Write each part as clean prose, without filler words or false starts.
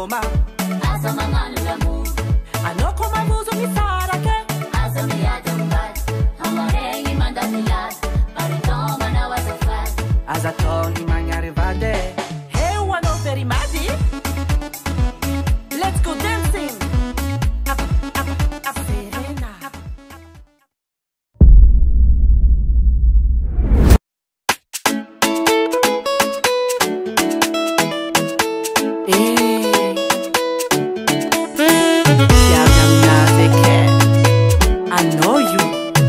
ngoma Asa mangano la move anoko mabuzo misarake Asa miyata mbad Hamarengi mandatilat Paritoma na wasafat azatoni magnare vade hey one of very madi let's go dancing up Serena I know you.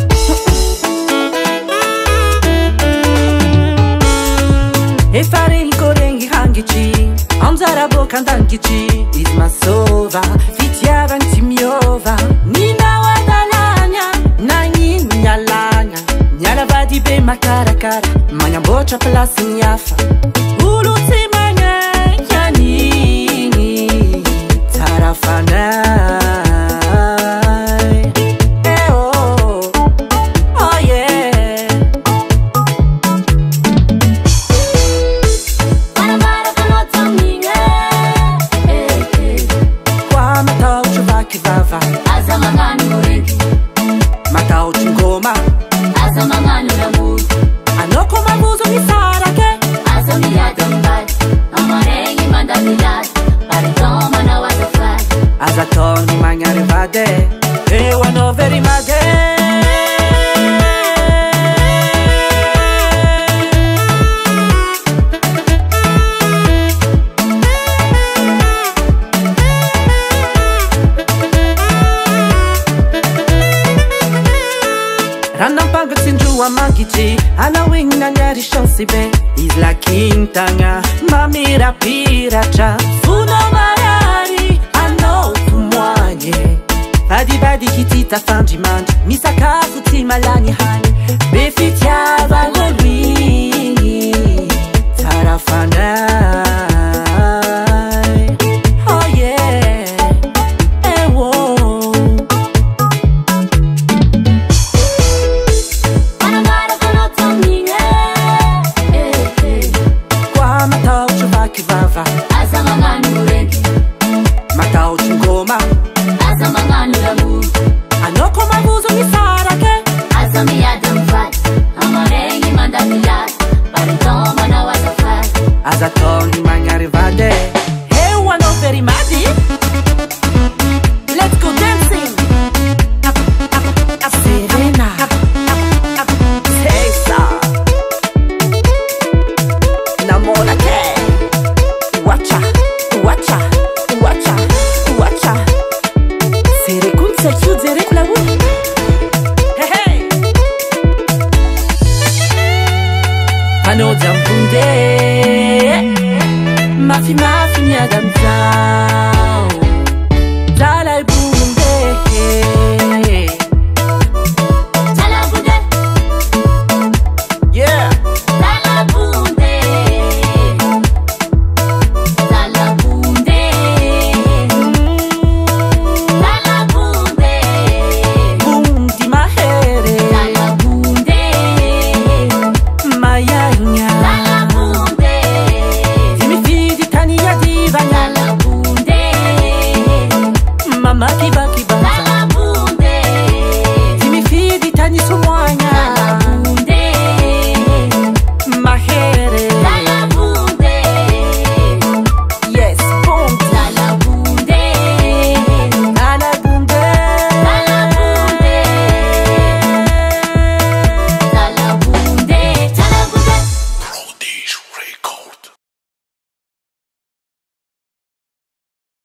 E fare il korengi hangichi Amzara bokan dankichi Izmasova Fitiava antimiova Nina wadalanya Nangin nyalanya Nyala vadi be makarakara Manya bocha plasi nyafa Ulu timanya Yanini Tarafana Asa mangano murengi Matao chingoma Asa mangano la move anoko mabuzo misarake Asa miyata mbad Hamarengi mandatilat Paritoma na wasafat azatoni magnare vade e wano veri made Ranampango tsinjua mankichi Ana wing na nyari shansi be Isla Quintana Mamira piracha Funo marari Ano kumwanye Vadi vadi kitita fanji manji Misaka kuti malani hani Befitia valori Tarafanai Oh yeah Ewo Asa mangano murengi Matao chingoma